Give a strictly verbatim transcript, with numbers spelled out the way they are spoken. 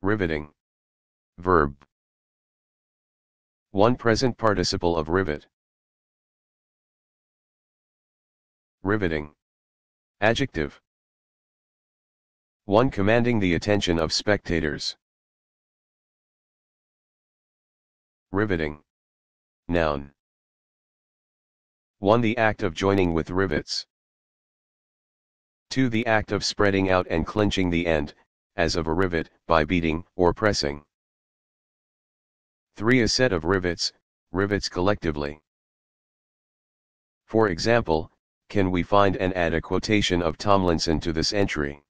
Riveting. Verb. one Present participle of rivet. Riveting. Adjective. one Commanding the attention of spectators. Riveting. Noun. one The act of joining with rivets. two The act of spreading out and clinching the end, as of a rivet, by beating or pressing. three A set of rivets, rivets collectively. For example, can we find and add a quotation of Tomlinson to this entry?